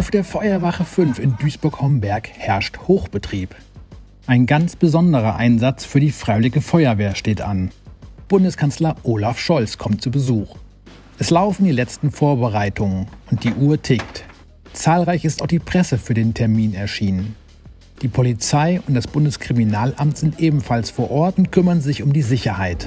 Auf der Feuerwache 5 in Duisburg-Homberg herrscht Hochbetrieb. Ein ganz besonderer Einsatz für die Freiwillige Feuerwehr steht an. Bundeskanzler Olaf Scholz kommt zu Besuch. Es laufen die letzten Vorbereitungen und die Uhr tickt. Zahlreich ist auch die Presse für den Termin erschienen. Die Polizei und das Bundeskriminalamt sind ebenfalls vor Ort und kümmern sich um die Sicherheit.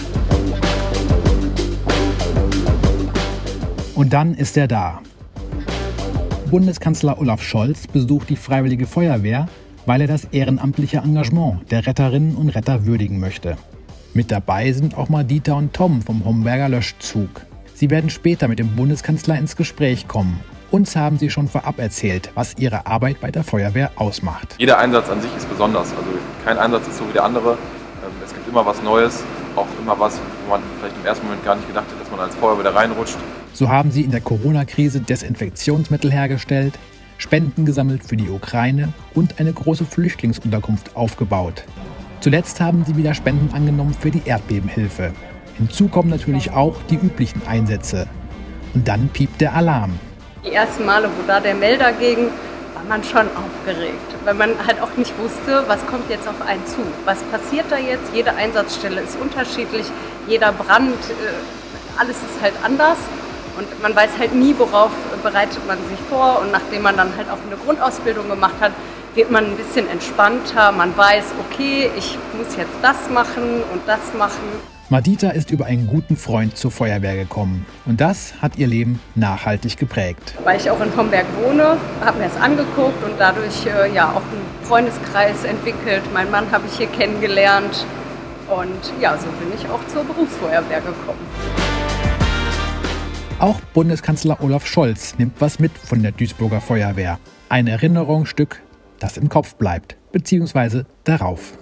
Und dann ist er da. Bundeskanzler Olaf Scholz besucht die Freiwillige Feuerwehr, weil er das ehrenamtliche Engagement der Retterinnen und Retter würdigen möchte. Mit dabei sind auch Madita und Tom vom Homberger Löschzug. Sie werden später mit dem Bundeskanzler ins Gespräch kommen. Uns haben sie schon vorab erzählt, was ihre Arbeit bei der Feuerwehr ausmacht. Jeder Einsatz an sich ist besonders. Also kein Einsatz ist so wie der andere. Es gibt immer was Neues, auch immer was, wo man vielleicht im ersten Moment gar nicht gedacht hat, dass man als Feuerwehr da reinrutscht. So haben sie in der Corona-Krise Desinfektionsmittel hergestellt, Spenden gesammelt für die Ukraine und eine große Flüchtlingsunterkunft aufgebaut. Zuletzt haben sie wieder Spenden angenommen für die Erdbebenhilfe. Hinzu kommen natürlich auch die üblichen Einsätze. Und dann piept der Alarm. Die ersten Male, wo da der Melder ging, war man schon aufgeregt, weil man halt auch nicht wusste, was kommt jetzt auf einen zu. Was passiert da jetzt? Jede Einsatzstelle ist unterschiedlich, jeder Brand, alles ist halt anders. Und man weiß halt nie, worauf bereitet man sich vor. Und nachdem man dann halt auch eine Grundausbildung gemacht hat, wird man ein bisschen entspannter. Man weiß, okay, ich muss jetzt das machen und das machen. Madita ist über einen guten Freund zur Feuerwehr gekommen. Und das hat ihr Leben nachhaltig geprägt. Weil ich auch in Homberg wohne, habe mir das angeguckt und dadurch auch einen Freundeskreis entwickelt. Meinen Mann habe ich hier kennengelernt. Und ja, so bin ich auch zur Berufsfeuerwehr gekommen. Auch Bundeskanzler Olaf Scholz nimmt was mit von der Duisburger Feuerwehr. Ein Erinnerungsstück, das im Kopf bleibt, beziehungsweise darauf.